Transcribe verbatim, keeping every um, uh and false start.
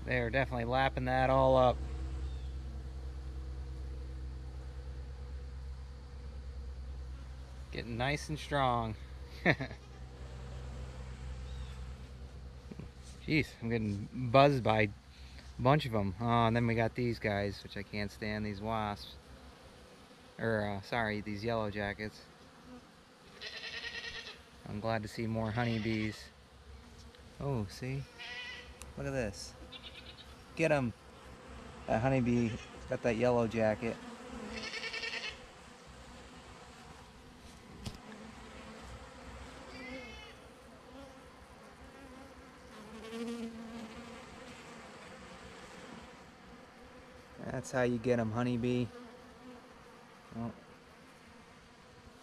They're definitely lapping that all up. Getting nice and strong. Jeez, I'm getting buzzed by a bunch of them. Oh, and then we got these guys, which I can't stand, these wasps. Or, uh, sorry, these yellow jackets. I'm glad to see more honeybees. Oh, see? Look at this. Get him! That honeybee got that yellow jacket. That's how you get them, honeybee.